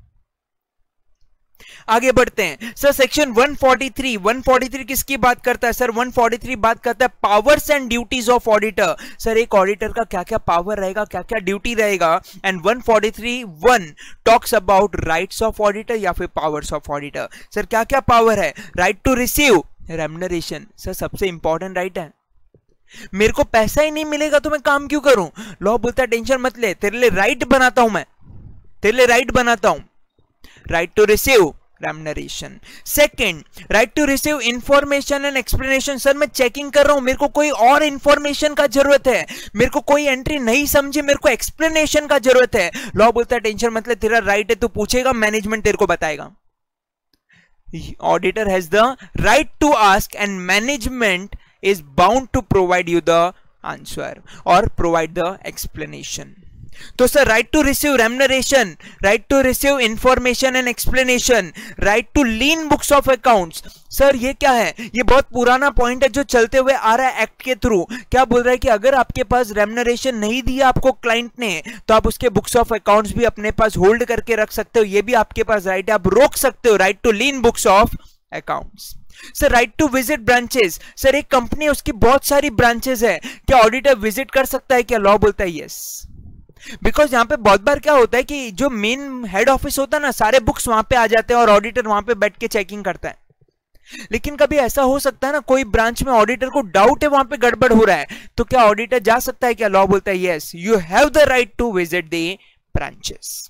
आगे बढ़ते हैं। Sir section one forty three, one forty three किसकी बात करता है? सर वन फोर्टी थ्री बात करता है powers and duties of auditor. Sir एक ऑडिटर का क्या क्या पावर रहेगा, क्या क्या ड्यूटी रहेगा, and one forty three one talks about rights of auditor या फिर पावर्स ऑफ ऑडिटर। सर क्या क्या पावर है? Right to receive remuneration, sir सबसे इंपॉर्टेंट राइट है, मेरे को पैसा ही नहीं मिलेगा तो मैं काम क्यों करूं? लॉ बोलता है टेंशन मत ले, तेरे लिए राइट बनाता हूं, मैं तेरे लिए राइट बनाता हूं, right to receive remuneration. Second, right to receive information and explanation. Sir मैं चेकिंग कर रहा हूं, मेरे को कोई और इंफॉर्मेशन का जरूरत है, मेरे को कोई एंट्री नहीं समझे, मेरे को एक्सप्लेनेशन का जरूरत है। लॉ बोलता है टेंशन मतलब तेरा राइट है, तू पूछेगा, मैनेजमेंट तेरे को बताएगा। Auditor has the right to ask and management is bound to provide you the answer और प्रोवाइड द एक्सप्लेनेशन। तो sir right to receive remuneration, right to receive information and explanation, right to lien books of accounts. Sir ये क्या है? ये बहुत पुराना पॉइंट है जो चलते हुए आ रहा है एक्ट के थ्रू। क्या बोल रहा है कि अगर आपके पास रेम्युनरेशन नहीं दिया आपको क्लाइंट ने, तो आप उसके बुक्स ऑफ अकाउंट्स भी अपने पास होल्ड करके रख सकते हो, ये भी आपके पास राइट है, आप रोक सकते हो। Right to lien books of accounts. Sir right to visit branches. Sir एक कंपनी उसकी बहुत सारी ब्रांचेस है, क्या ऑडिटर विजिट कर सकता है? क्या लॉ बोलता है यस, बिकॉज यहां पे बहुत बार क्या होता है कि जो मेन हेड ऑफिस होता है ना, सारे बुक्स वहां पे आ जाते हैं और ऑडिटर वहां पे बैठ के चेकिंग करता है। लेकिन कभी ऐसा हो सकता है ना, कोई ब्रांच में ऑडिटर को डाउट है वहां पे गड़बड़ हो रहा है, तो क्या ऑडिटर जा सकता है? क्या लॉ बोलता है yes, you have the right to visit the branches.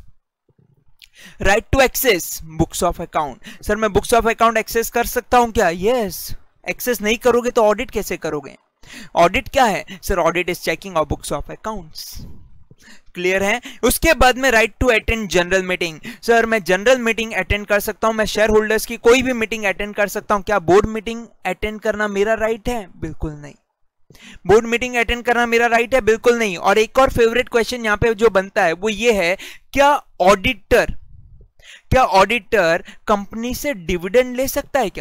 Right to access books of account. Sir मैं बुक्स ऑफ अकाउंट एक्सेस कर सकता हूं क्या? यस। एक्सेस नहीं करोगे तो ऑडिट कैसे करोगे? ऑडिट क्या है? Sir audit is checking of books of accounts, clear है। उसके बाद में right to attend general meeting. Sir मैं जनरल मीटिंग अटेंड कर सकता हूं, मैं शेयर होल्डर्स की कोई भी मीटिंग अटेंड कर सकता हूं। क्या बोर्ड मीटिंग अटेंड करना मेरा राइट है? बिल्कुल नहीं। बोर्ड मीटिंग अटेंड करना मेरा राइट है? बिल्कुल नहीं। और एक और फेवरेट क्वेश्चन यहां पे जो बनता है वो ये है, क्या ऑडिटर क्या ऑडिटर कंपनी से डिविडेंड ले सकता है? क्या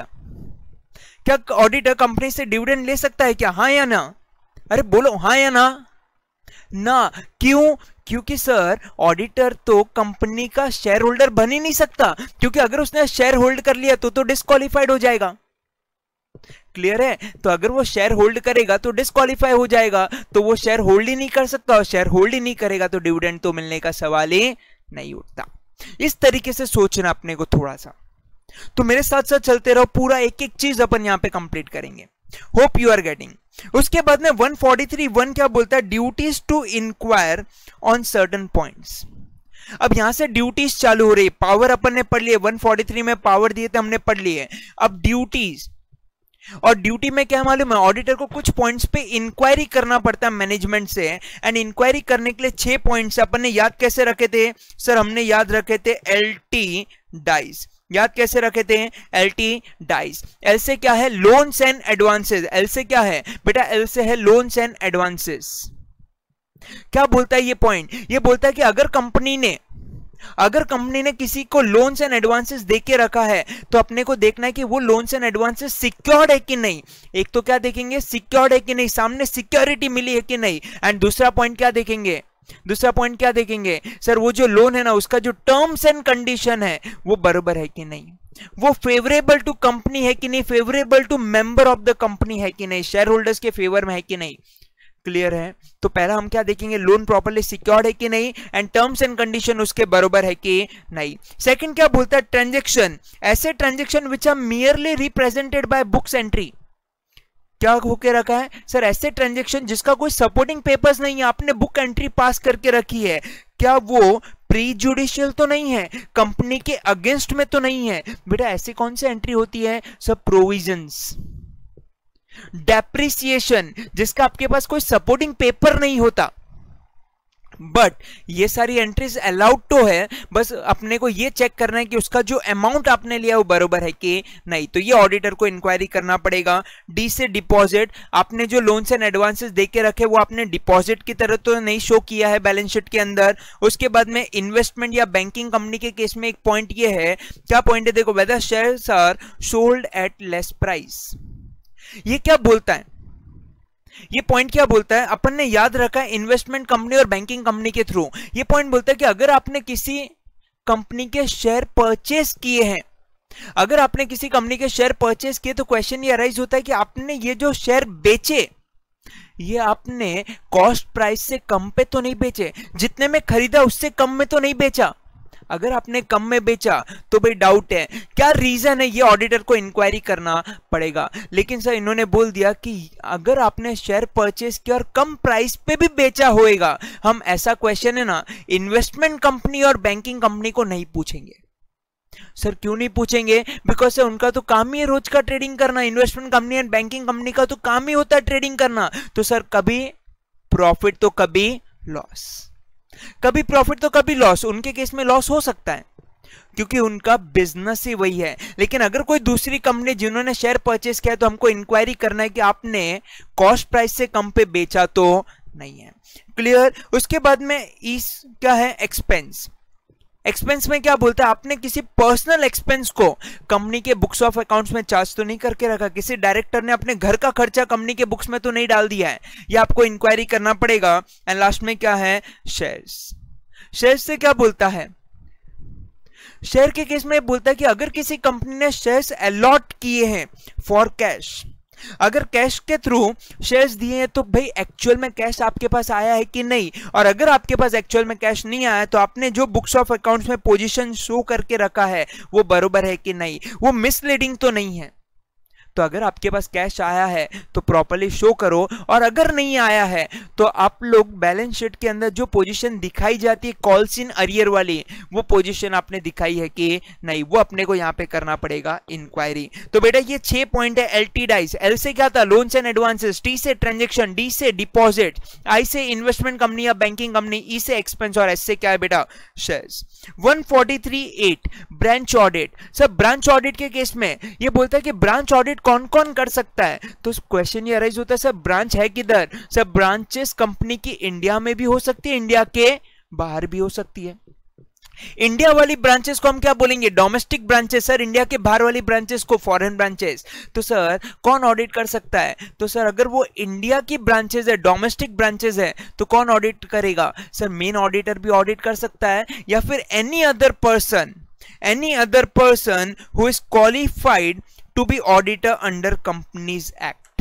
क्या ऑडिटर कंपनी से डिविडेंड ले सकता है क्या? हाँ या ना? अरे बोलो हाँ या ना? ना। क्यों? क्योंकि सर ऑडिटर तो कंपनी का शेयर होल्डर बन ही नहीं सकता, क्योंकि अगर उसने शेयर होल्ड कर लिया तो तो डिस्क्वालीफाइड हो जाएगा, क्लियर है। तो अगर वो शेयर होल्ड करेगा तो डिस्क्वालीफाई हो जाएगा, तो वो शेयर होल्ड ही नहीं कर सकता, और शेयर होल्ड ही नहीं करेगा तो डिविडेंड तो मिलने का सवाल ही नहीं उठता। इस तरीके से सोचना अपने को थोड़ा सा। तो मेरे साथ साथ चलते रहो, पूरा एक एक चीज अपन यहां पे कंप्लीट करेंगे। Hope you are getting. उसके बाद में वन फोर्टी थ्री वन क्या बोलता है? Duties to inquire on certain points. अब यहां से ड्यूटीज चालू हो रही, पावर अपन ने पढ़ लिए, वन फोर्टी थ्री में पावर दिए थे हमने पढ़ लिए। अब ड्यूटीज, और ड्यूटी में क्या मालूम है? ऑडिटर को कुछ पॉइंट्स पे इंक्वायरी करना पड़ता है मैनेजमेंट से, एंड इंक्वायरी करने के लिए छह पॉइंट्स अपन ने याद कैसे रखे थे? सर हमने याद रखे थे एल टी डाइज। याद कैसे रखे थे? L T dies. एल से क्या है? Loans and advances. एल से क्या है बेटा? एल से है लोन्स एंड एडवांसेस। क्या बोलता है ये पॉइंट? ये बोलता है कि अगर कंपनी ने अगर कंपनी ने किसी को लोन्स एंड एडवांसेस दे के रखा है, तो अपने को देखना है कि वो लोन्स एंड एडवांसेस सिक्योर्ड है कि नहीं। एक तो क्या देखेंगे? सिक्योर्ड है कि नहीं, सामने सिक्योरिटी मिली है कि नहीं। एंड दूसरा पॉइंट क्या देखेंगे? दूसरा पॉइंट क्या देखेंगे? सर वो जो लोन है ना, उसका जो टर्म्स एंड कंडीशन है वो बराबर है कि नहीं, वो फेवरेबल टू कंपनी है कि नहीं, favourable to member of the company है कि नहीं, शेयर होल्डर्स के फेवर में है कि नहीं, क्लियर है। तो पहला हम क्या देखेंगे? लोन प्रॉपर्ली सिक्योर्ड है कि नहीं, एंड टर्म्स एंड कंडीशन उसके बराबर है कि नहीं। सेकंड क्या बोलता है? ट्रांजैक्शन, ऐसे transaction which are merely represented by books entry. क्या होके रखा है? सर ऐसे ट्रांजैक्शन जिसका कोई सपोर्टिंग पेपर्स नहीं है, आपने बुक एंट्री पास करके रखी है, क्या वो प्रीजुडिशियल तो नहीं है, कंपनी के अगेंस्ट में तो नहीं है बेटा। ऐसी कौन सी एंट्री होती है? सब प्रोविजंस, डेप्रिसिएशन, जिसका आपके पास कोई सपोर्टिंग पेपर नहीं होता, बट ये सारी एंट्रीज अलाउड तो है, बस अपने को ये चेक करना है कि उसका जो अमाउंट आपने लिया वो बरोबर है कि नहीं। तो ये ऑडिटर को इंक्वायरी करना पड़ेगा। डी से डिपॉजिट, आपने जो लोन्स एंड एडवांसेस दे के रखे वो आपने डिपॉजिट की तरह तो नहीं शो किया है बैलेंस शीट के अंदर। उसके बाद में इन्वेस्टमेंट या बैंकिंग कंपनी के केस में एक पॉइंट ये है, क्या पॉइंट है देखो, whether shares are sold at less price. ये क्या बोलता है? ये पॉइंट क्या बोलता है? अपन ने याद रखा है इन्वेस्टमेंट कंपनी और बैंकिंग कंपनी के थ्रू। ये पॉइंट बोलता है कि अगर आपने किसी कंपनी के शेयर परचेस किए हैं, अगर आपने किसी कंपनी के शेयर परचेस किए तो क्वेश्चन ये अराइज होता है कि आपने ये जो शेयर बेचे ये आपने कॉस्ट प्राइस से कम पे तो नहीं बेचे, जितने में खरीदा उससे कम में तो नहीं बेचा। अगर आपने कम में बेचा तो भाई डाउट है, क्या रीजन है, ये ऑडिटर को इंक्वायरी करना पड़ेगा। लेकिन सर इन्होंने बोल दिया कि अगर आपने शेयर परचेस किया और कम प्राइस पे भी बेचा होएगा, हम ऐसा क्वेश्चन है ना इन्वेस्टमेंट कंपनी और बैंकिंग कंपनी को नहीं पूछेंगे। सर क्यों नहीं पूछेंगे? बिकॉज सर उनका तो काम ही है रोज का ट्रेडिंग करना। Investment company and banking company का तो काम ही होता है ट्रेडिंग करना। तो सर कभी प्रॉफिट तो कभी लॉस, कभी प्रॉफिट तो कभी लॉस। उनके केस में लॉस हो सकता है क्योंकि उनका बिजनेस ही वही है। लेकिन अगर कोई दूसरी कंपनी जिन्होंने शेयर परचेस किया तो हमको इंक्वायरी करना है कि आपने कॉस्ट प्राइस से कम पे बेचा तो नहीं है। क्लियर? उसके बाद में इस क्या है, एक्सपेंस। एक्सपेंस में क्या बोलता है, आपने किसी पर्सनल एक्सपेंस को कंपनी के बुक्स ऑफ अकाउंट्स में चार्ज तो नहीं करके रखा, किसी डायरेक्टर ने अपने घर का खर्चा कंपनी के बुक्स में तो नहीं डाल दिया है, ये आपको इंक्वायरी करना पड़ेगा। एंड लास्ट में क्या है, शेयर्स। शेयर्स से क्या बोलता है, शेयर के केस में बोलता है कि अगर किसी कंपनी ने शेयर्स अलॉट किए हैं फॉर कैश, अगर कैश के थ्रू शेयर्स दिए हैं तो भाई एक्चुअल में कैश आपके पास आया है कि नहीं, और अगर आपके पास एक्चुअल में कैश नहीं आया तो आपने जो बुक्स ऑफ अकाउंट्स में पोजीशन शो करके रखा है वो बरोबर है कि नहीं, वो मिसलीडिंग तो नहीं है। तो अगर आपके पास कैश आया है तो प्रॉपर्ली शो करो, और अगर नहीं आया है तो आप लोग बैलेंस शीट के अंदर जो पोजीशन दिखाई जाती है कॉल्स इन अरियर वाली, वो पोजीशन आपने दिखाई है कि नहीं, वो अपने को यहां पे करना पड़ेगा इंक्वायरी। तो बेटा ये छह पॉइंट है। एल टी डाइस, एल से क्या था, लोन्स एंड एडवांसेस, टी से ट्रांजेक्शन, डी से डिपॉजिट, आई से इन्वेस्टमेंट कंपनी या बैंकिंग कंपनी, ई से एक्सपेंस, और एस से क्या है बेटा, shares. One forty three eight branch audit. Sir branch audit के केस में ये बोलता है कि ब्रांच ऑडिट कौन कौन कर सकता है, तो क्वेश्चन ये अराइज होता है सर ब्रांच है किधर। सर ब्रांचेस कंपनी की इंडिया में भी हो सकती है, इंडिया के बाहर भी हो सकती है। इंडिया वाली ब्रांचेस को हम क्या बोलेंगे, डोमेस्टिक ब्रांचेस। सर इंडिया के बाहर वाली ब्रांचेस को फॉरेन ब्रांचेस। तो सर कौन ऑडिट कर सकता है, तो सर अगर वो इंडिया की ब्रांचेस है, डोमेस्टिक ब्रांचेस है, तो कौन ऑडिट करेगा, सर मेन ऑडिटर भी ऑडिट कर सकता है, या फिर any other person, any other person who is qualified to be auditor under companies act.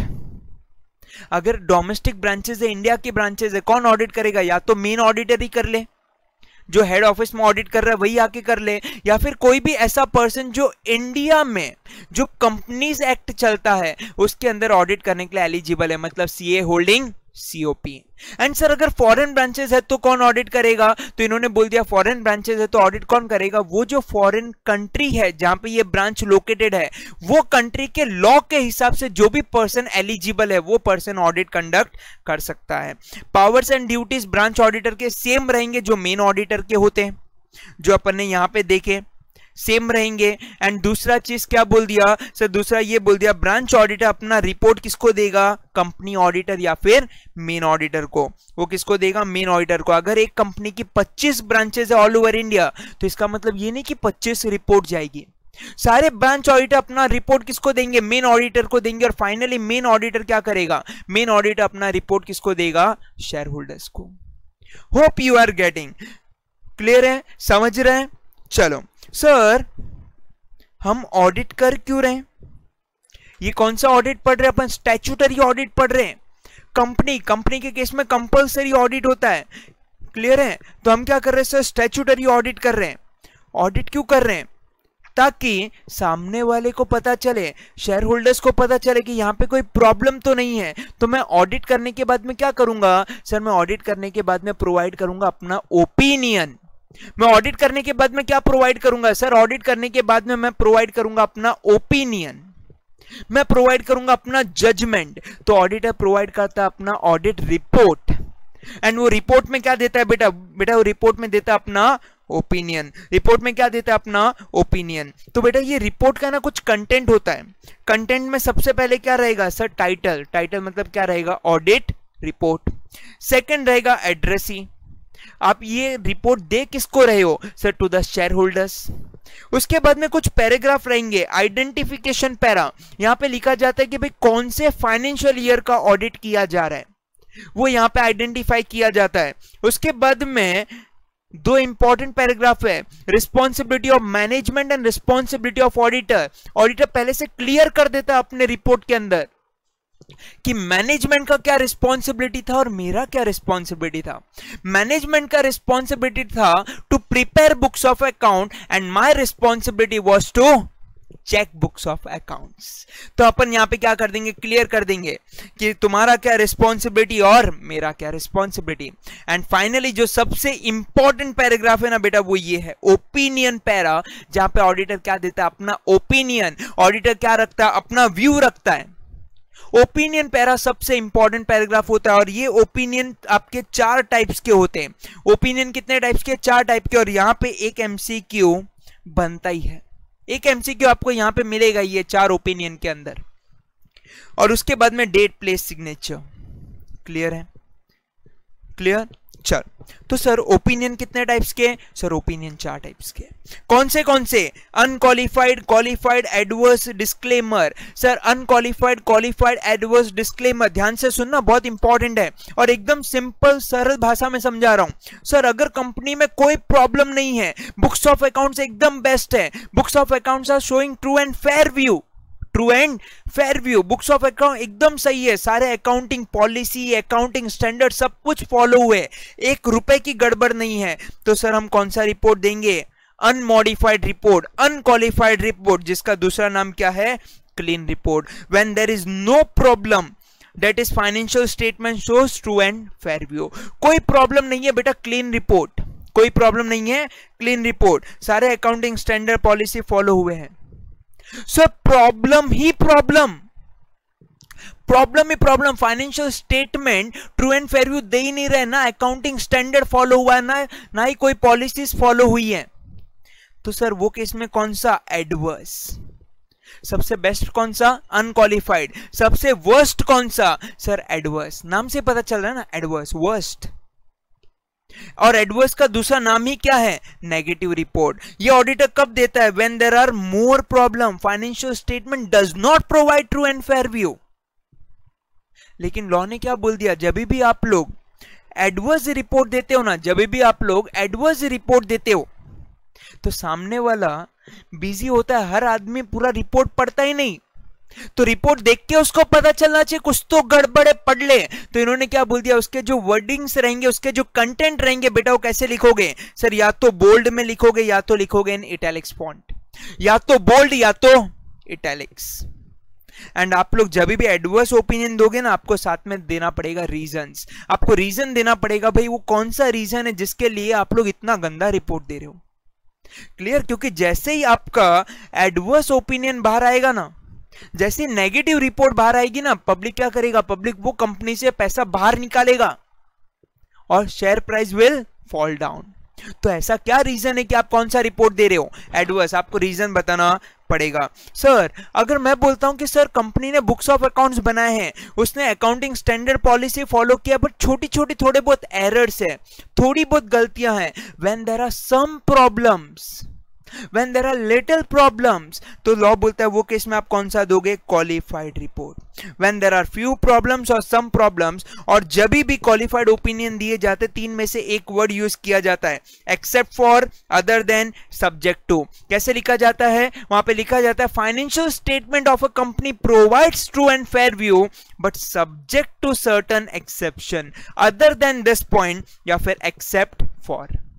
अगर डोमेस्टिक ब्रांचेस है, इंडिया की ब्रांचेस है, कौन ऑडिट करेगा, या तो मेन ऑडिटर ही कर ले, जो हेड ऑफिस में ऑडिट कर रहा है वही आके कर ले, या फिर कोई भी ऐसा पर्सन जो इंडिया में जो कंपनीज एक्ट चलता है उसके अंदर ऑडिट करने के लिए एलिजिबल है, मतलब CA holding COP. And sir अगर फॉरेन ब्रांचेस है तो कौन ऑडिट करेगा, तो इन्होंने बोल दिया फॉरेन ब्रांचेस है तो ऑडिट कौन करेगा, वो जो फॉरेन कंट्री है जहां पे ये ब्रांच लोकेटेड है, वो कंट्री के लॉ के हिसाब से जो भी पर्सन एलिजिबल है वो पर्सन ऑडिट कंडक्ट कर सकता है। Powers and duties branch auditor के सेम रहेंगे जो मेन ऑडिटर के होते हैं, जो अपन ने यहां पे देखे सेम रहेंगे। एंड दूसरा चीज क्या बोल दिया सर, दूसरा ये बोल दिया ब्रांच ऑडिटर अपना रिपोर्ट किसको देगा, कंपनी ऑडिटर या फिर मेन ऑडिटर को। वो किसको देगा, मेन ऑडिटर को। अगर एक कंपनी की पच्चीस ब्रांचेस है ऑल ओवर इंडिया तो इसका मतलब ये नहीं कि पच्चीस रिपोर्ट जाएगी, सारे ब्रांच ऑडिटर अपना रिपोर्ट किसको देंगे, मेन ऑडिटर को देंगे, और फाइनली मेन ऑडिटर क्या करेगा, मेन ऑडिटर अपना रिपोर्ट किसको देगा, शेयर होल्डर्स को। Hope you are getting clear है, समझ रहे हैं। चलो सर हम ऑडिट कर क्यों रहे हैं, ये कौन सा ऑडिट पढ़ रहे हैं अपन, स्टैट्यूटरी ऑडिट पढ़ रहे हैं। कंपनी कंपनी के केस में कंपलसरी ऑडिट होता है, क्लियर है। तो हम क्या कर रहे हैं सर, स्टैट्यूटरी ऑडिट कर रहे हैं। ऑडिट क्यों कर रहे हैं, ताकि सामने वाले को पता चले, शेयर होल्डर्स को पता चले कि यहां पे कोई प्रॉब्लम तो नहीं है। तो मैं ऑडिट करने के बाद में क्या करूंगा सर, मैं ऑडिट करने के बाद में प्रोवाइड करूंगा अपना ओपिनियन। मैं ऑडिट करने के बाद में क्या प्रोवाइड करूंगा सर? ऑडिट करने के बाद में मैं प्रोवाइड करूंगा अपना ओपिनियन, मैं प्रोवाइड करूंगा अपना जजमेंट। तो ऑडिटर प्रोवाइड करता है अपना ऑडिट रिपोर्ट, एंड वो रिपोर्ट में क्या देता है बेटा? बेटा वो रिपोर्ट में देता है अपना ओपिनियन। रिपोर्ट में क्या देता है? अपना ओपिनियन। तो बेटा ये रिपोर्ट का ना कुछ कंटेंट होता है। कंटेंट में सबसे पहले क्या रहेगा सर? टाइटल। टाइटल मतलब क्या रहेगा? Audit report. सेकंड रहेगा एड्रेसी, आप ये रिपोर्ट दे किसको रहे हो sir? To the shareholders. उसके बाद में कुछ पैराग्राफ रहेंगे, आइडेंटिफिकेशन पैरा। यहां पे लिखा जाता है कि भाई कौन से फाइनेंशियल ईयर का ऑडिट किया जा रहा है, वो यहां पे आइडेंटिफाई किया जाता है। उसके बाद में दो इंपॉर्टेंट पैराग्राफ है, responsibility of management and responsibility of auditor. Auditor पहले से क्लियर कर देता है अपने रिपोर्ट के अंदर कि मैनेजमेंट का क्या रिस्पॉन्सिबिलिटी था और मेरा क्या रिस्पॉन्सिबिलिटी था। मैनेजमेंट का रिस्पॉन्सिबिलिटी था to prepare books of account and my responsibility was to check books of accounts. तो अपन यहां पे क्या कर देंगे? क्लियर कर देंगे कि तुम्हारा क्या रिस्पॉन्सिबिलिटी और मेरा क्या रिस्पॉन्सिबिलिटी। एंड फाइनली जो सबसे इंपॉर्टेंट पैराग्राफ है ना बेटा, वो ये है ओपिनियन पैरा, जहां पे ऑडिटर क्या देता है? अपना ओपिनियन। ऑडिटर क्या रखता है? अपना व्यू रखता है। ओपिनियन पैरा सबसे इंपॉर्टेंट पैराग्राफ होता है, और ये ओपिनियन आपके चार टाइप्स के होते हैं। ओपिनियन कितने टाइप्स के? चार टाइप के। और यहां पे एक एमसीक्यू बनता ही है, एक एमसीक्यू आपको यहां पे मिलेगा ये चार ओपिनियन के अंदर। और उसके बाद में डेट, प्लेस, सिग्नेचर। क्लियर है? क्लियर? चल, तो सर ओपिनियन कितने टाइप्स के? सर ओपिनियन चार टाइप्स के। कौन से कौन से? Unqualified, qualified, adverse, disclaimer. Sir unqualified, qualified, adverse, disclaimer, ध्यान से सुनना, बहुत इंपॉर्टेंट है और एकदम सिंपल सरल भाषा में समझा रहा हूं। सर अगर कंपनी में कोई प्रॉब्लम नहीं है, बुक्स ऑफ अकाउंट्स एकदम बेस्ट है, books of accounts are showing true and fair view, true and fair view, books of account एकदम सही है, सारे अकाउंटिंग पॉलिसी, अकाउंटिंग स्टैंडर्ड सब कुछ फॉलो हुए, एक रुपए की गड़बड़ नहीं है। तो सर हम कौन सा रिपोर्ट देंगे? अनमॉडिफाइड रिपोर्ट, अनक्वालिफाइड रिपोर्ट, जिसका दूसरा नाम क्या है? Clean report. When there is no problem, that is financial statement shows true and fair view. कोई प्रॉब्लम नहीं है बेटा, क्लीन रिपोर्ट, कोई प्रॉब्लम नहीं है, क्लीन रिपोर्ट, सारे अकाउंटिंग स्टैंडर्ड पॉलिसी फॉलो हुए हैं। सो प्रॉब्लम ही प्रॉब्लम, प्रॉब्लम ही problem, financial statement true and fair view दे ही नहीं रहे, ना अकाउंटिंग स्टैंडर्ड फॉलो हुआ है, ना ना ही कोई पॉलिसीज फॉलो हुई है। तो सर वो केस में कौन सा? एडवर्स। सबसे बेस्ट कौन सा? अनक्वालिफाइड। सबसे वर्स्ट कौन सा? Sir adverse. नाम से पता चल रहा है ना, एडवर्स, वर्स्ट। और एडवर्स का दूसरा नाम ही क्या है? Negative report. ये ऑडिटर कब देता है? When there are more problem, financial statement does not provide true and fair view. लेकिन लॉ ने क्या बोल दिया? जब भी आप लोग एडवर्स रिपोर्ट देते हो ना, जब भी आप लोग एडवर्स रिपोर्ट देते हो, तो सामने वाला बिजी होता है, हर आदमी पूरा रिपोर्ट पढ़ता ही नहीं, तो रिपोर्ट देख के उसको पता चलना चाहिए कुछ तो गड़बड़े, पढ़ ले। तो इन्होंने क्या बोल दिया? उसके जो वर्डिंग्स रहेंगे, उसके जो कंटेंट रहेंगे बेटा, वो कैसे लिखोगे? सर या तो बोल्ड में लिखोगे, या तो लिखोगे इन इटैलिक्स फॉन्ट, या तो बोल्ड या तो इटैलिक्स। एंड आप लोग जब भी एडवर्स ओपिनियन दोगे ना, आपको साथ में देना पड़ेगा रीजंस, आपको रीजन देना पड़ेगा भाई वो कौन सा रीजन है जिसके लिए आप लोग इतना गंदा रिपोर्ट दे रहे हो। क्लियर? क्योंकि जैसे ही आपका एडवर्स ओपिनियन बाहर आएगा ना, जैसे नेगेटिव रिपोर्ट बाहर आएगी ना, पब्लिक क्या करेगा? पब्लिक वो कंपनी से पैसा बाहर निकालेगा और share price will fall down. तो ऐसा क्या रीजन है कि आप कौन सा रिपोर्ट दे रहे हो? एडवर्स। आपको रीजन बताना पड़ेगा। सर अगर मैं बोलता हूं कि सर कंपनी ने बुक्स ऑफ अकाउंट्स बनाए हैं, उसने अकाउंटिंग स्टैंडर्ड पॉलिसी फॉलो किया, बट छोटी छोटी थोड़े बहुत एरर्स है, थोड़ी बहुत गलतियां हैं, when there are some problems, When there are little problems, तो लॉ बोलता है वो केस में आप कौन सा दोगे? Qualified report. When there are few problems और some problems, और जब भी क्वालिफाइड ओपिनियन दिए जाते, तीन में से एक वर्ड यूज किया जाता है, except for, other than, subject to. कैसे लिखा जाता है? वहां पे लिखा जाता है financial statement of a company provides true and fair view but subject to certain exception, other than this point, या फिर एक्सेप्ट फॉर।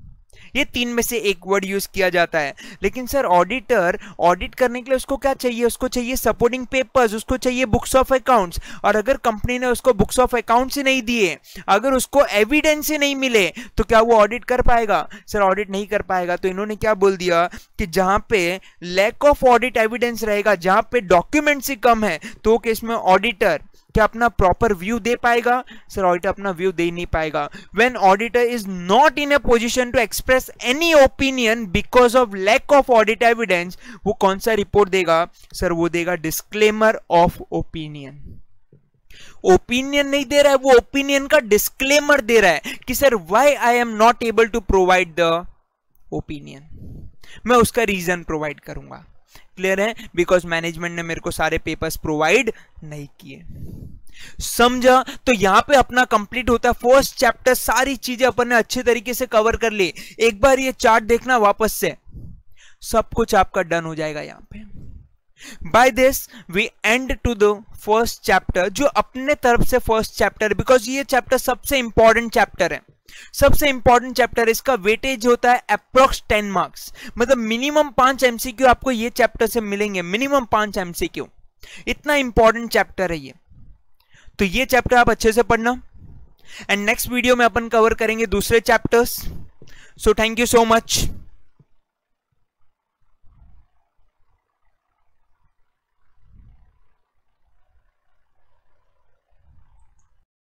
ये तीन में से एक वर्ड यूज किया जाता है। लेकिन सर ऑडिटर ऑडिट करने के लिए उसको क्या चाहिए, उसको चाहिए सपोर्टिंग पेपर्स, उसको चाहिए बुक्स ऑफ अकाउंट्स, और अगर कंपनी ने उसको बुक्स ऑफ अकाउंट्स ही नहीं दिए, अगर उसको एविडेंस ही नहीं मिले, तो क्या वो ऑडिट कर पाएगा? सर ऑडिट नहीं कर पाएगा। तो इन्होंने क्या बोल दिया कि जहां पे लैक ऑफ ऑडिट एविडेंस रहेगा, जहां पे डॉक्यूमेंट्स ही कम है, तो केस में ऑडिटर क्या अपना प्रॉपर व्यू दे पाएगा? सर ऑडिटर अपना व्यू दे नहीं पाएगा। When auditor is not in a position to express any opinion because of lack of audit evidence, वो कौन सा रिपोर्ट देगा? सर वो देगा डिस्क्लेमर ऑफ ओपिनियन। ओपिनियन नहीं दे रहा है, वो ओपिनियन का डिस्क्लेमर दे रहा है कि sir why I am not able to provide the opinion, मैं उसका रीजन प्रोवाइड करूंगा। क्लियर है? बिकॉज मैनेजमेंट ने मेरे को सारे पेपर्स प्रोवाइड नहीं किए। समझा? तो यहां पे अपना कंप्लीट होता है फर्स्ट चैप्टर। सारी चीजें अपन ने अच्छे तरीके से कवर कर ली। एक बार ये चार्ट देखना वापस से, सब कुछ आपका डन हो जाएगा यहां पे। By this we end to the first chapter, जो अपने तरफ से फर्स्ट चैप्टर, बिकॉज ये चैप्टर सबसे इंपॉर्टेंट चैप्टर है, सबसे इंपॉर्टेंट चैप्टर। इसका वेटेज होता है अप्रोक्स टेन मार्क्स, मतलब मिनिमम पांच एमसीक्यू आपको ये चैप्टर से मिलेंगे, मिनिमम पांच एमसीक्यू। इतना इंपॉर्टेंट चैप्टर है ये। तो ये चैप्टर आप अच्छे से पढ़ना, एंड नेक्स्ट वीडियो में अपन कवर करेंगे दूसरे chapters. So thank you so much.